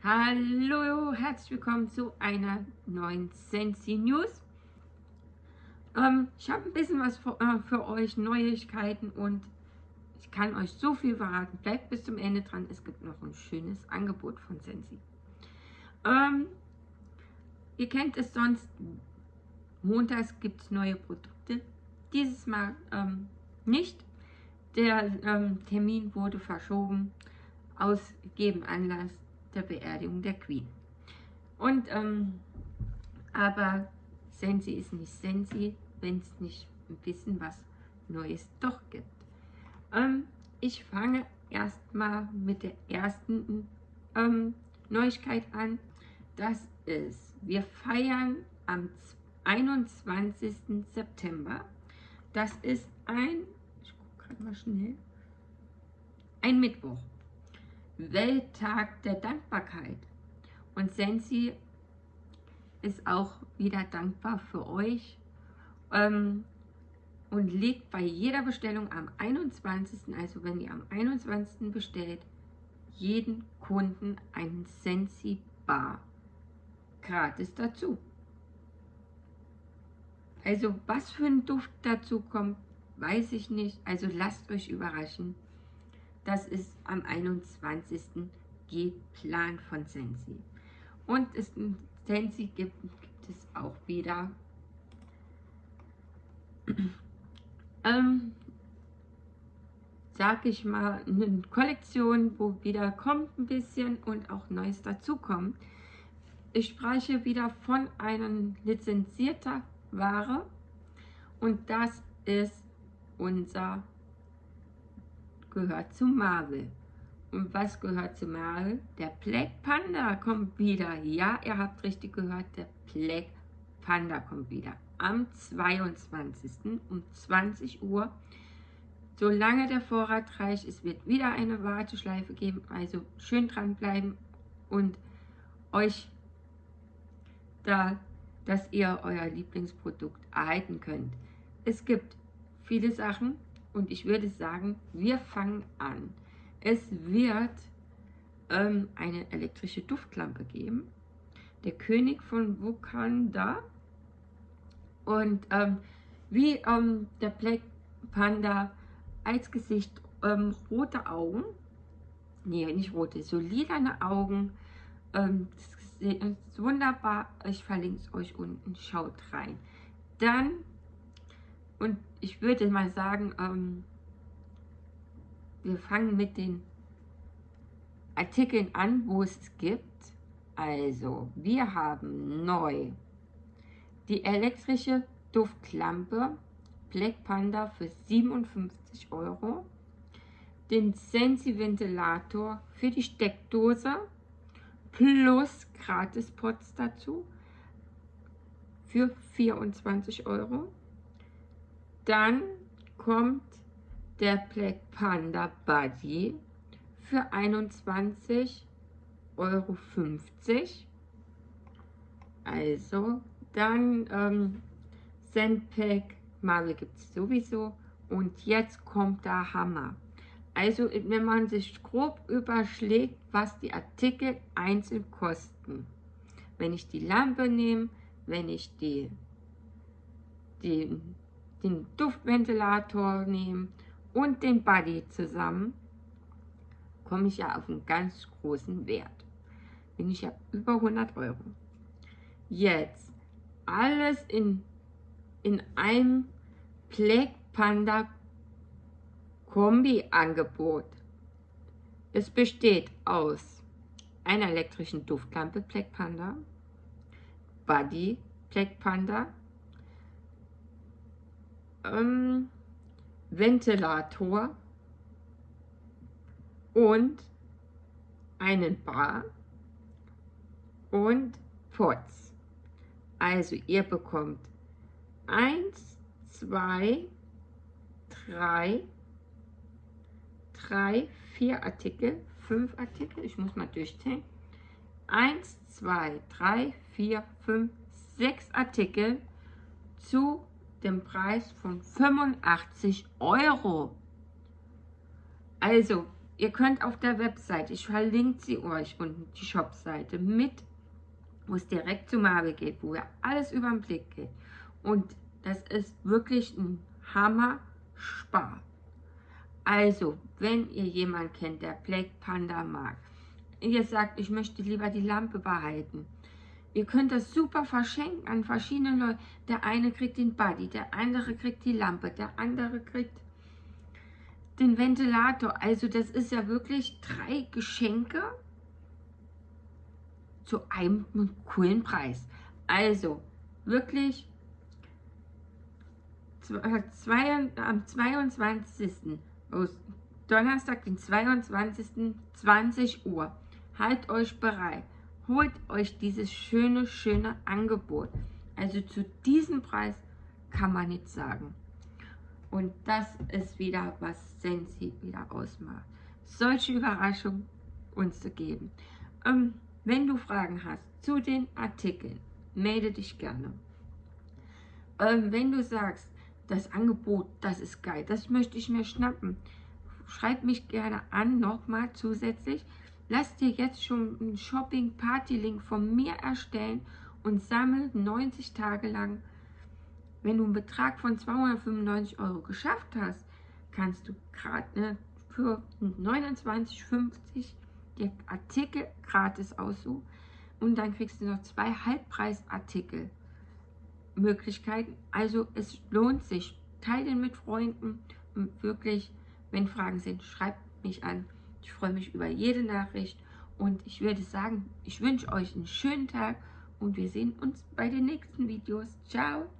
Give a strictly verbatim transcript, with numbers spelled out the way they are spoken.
Hallo, herzlich willkommen zu einer neuen Scentsy News. Ähm, ich habe ein bisschen was für, äh, für euch, Neuigkeiten, und ich kann euch so viel verraten. Bleibt bis zum Ende dran, es gibt noch ein schönes Angebot von Scentsy. Ähm, ihr kennt es sonst, montags gibt es neue Produkte. Dieses Mal ähm, nicht. Der ähm, Termin wurde verschoben aus gegebenen Anlass der Beerdigung der Queen. Und, ähm, aber Scentsy ist nicht Scentsy, wenn es nicht ein bisschen was Neues doch gibt. Ähm, ich fange erstmal mit der ersten ähm, Neuigkeit an. Das ist, wir feiern am einundzwanzigsten September. Das ist ein, ich gucke gerade mal schnell, ein Mittwoch. Welttag der Dankbarkeit. Und Scentsy ist auch wieder dankbar für euch ähm, und legt bei jeder Bestellung am einundzwanzigsten, also wenn ihr am einundzwanzigsten bestellt, jeden Kunden einen Scentsy Bar gratis dazu. Also was für ein Duft dazu kommt, weiß ich nicht. Also lasst euch überraschen. Das ist am einundzwanzigsten geplant von Scentsy. Und es Scentsy gibt, gibt es auch wieder ähm, sag ich mal, eine Kollektion, wo wieder kommt ein bisschen und auch Neues dazu kommt. Ich spreche wieder von einer lizenzierter Ware, und das ist unser, gehört zu Marvel. Und was gehört zu Marvel? Der Black Panda kommt wieder. Ja, ihr habt richtig gehört, der Black Panda kommt wieder. Am zweiundzwanzigsten um zwanzig Uhr. Solange der Vorrat reicht, es wird wieder eine Warteschleife geben. Also schön dranbleiben und euch da, dass ihr euer Lieblingsprodukt erhalten könnt. Es gibt viele Sachen und ich würde sagen, wir fangen an. Es wird ähm, eine elektrische Duftlampe geben. Der König von Wakanda. Und ähm, wie ähm, der Black Panda als Gesicht ähm, rote Augen. Nee, nicht rote, so lilane Augen. Ähm, das ist wunderbar. Ich verlinke es euch unten. Schaut rein. Dann, und ich würde mal sagen, ähm, wir fangen mit den Artikeln an, wo es es gibt. Also, wir haben neu die elektrische Duftlampe Black Panda für siebenundfünfzig Euro. Den Scentsy Ventilator für die Steckdose plus Gratis-Pots dazu für vierundzwanzig Euro. Dann kommt der Black Panda Body für einundzwanzig Euro fünfzig. Also dann ähm, Scentpack Marvel gibt es sowieso. Und jetzt kommt der Hammer. Also wenn man sich grob überschlägt, was die Artikel einzeln kosten. Wenn ich die Lampe nehme, wenn ich die, die, den Duftventilator nehme und den Body zusammen, komme ich ja auf einen ganz großen Wert. Bin ich ja über hundert Euro. Jetzt alles in, in einem Black Panda Kombi-Angebot. Es besteht aus einer elektrischen Duftlampe Black Panda, Body Black Panda, ähm, Ventilator und einen Bar und Pots. Also ihr bekommt eins, zwei, drei, drei, vier Artikel, fünf Artikel, ich muss mal durchzählen. eins, zwei, drei, vier, fünf, sechs Artikel zu dem Preis von fünfundachtzig Euro. Also Ihr könnt auf der Webseite, ich verlinke sie euch unten, die Shopseite mit, wo es direkt zu Marvel geht, wo ihr alles über den Blick geht. Und das ist wirklich ein Hammer-Spar. Also, wenn ihr jemanden kennt, der Black Panda mag, ihr sagt, ich möchte lieber die Lampe behalten, ihr könnt das super verschenken an verschiedene Leute. Der eine kriegt den Buddy, der andere kriegt die Lampe, der andere kriegt den Ventilator. Also das ist ja wirklich drei Geschenke zu einem coolen Preis. Also wirklich zwei, am zweiundzwanzigsten Donnerstag, den zweiundzwanzigsten zwanzig Uhr. Halt euch bereit. Holt euch dieses schöne, schöne Angebot. Also zu diesem Preis kann man nichts sagen. Und das ist wieder, was Scentsy wieder ausmacht. Solche Überraschungen uns zu geben. Ähm, wenn du Fragen hast zu den Artikeln, melde dich gerne. Ähm, wenn du sagst, das Angebot, das ist geil, das möchte ich mir schnappen, schreib mich gerne an, nochmal zusätzlich. Lass dir jetzt schon einen Shopping-Party-Link von mir erstellen und sammel neunzig Tage lang. Wenn du einen Betrag von zweihundertfünfundneunzig Euro geschafft hast, kannst du gerade ne, für neunundzwanzig fünfzig die Artikel gratis aussuchen und dann kriegst du noch zwei Halbpreisartikel Möglichkeiten. Also es lohnt sich. Teile den mit Freunden und wirklich, wenn Fragen sind, schreibt mich an. Ich freue mich über jede Nachricht und ich würde sagen, ich wünsche euch einen schönen Tag und wir sehen uns bei den nächsten Videos. Ciao!